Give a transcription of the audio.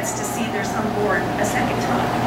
gets to see their son born a second time.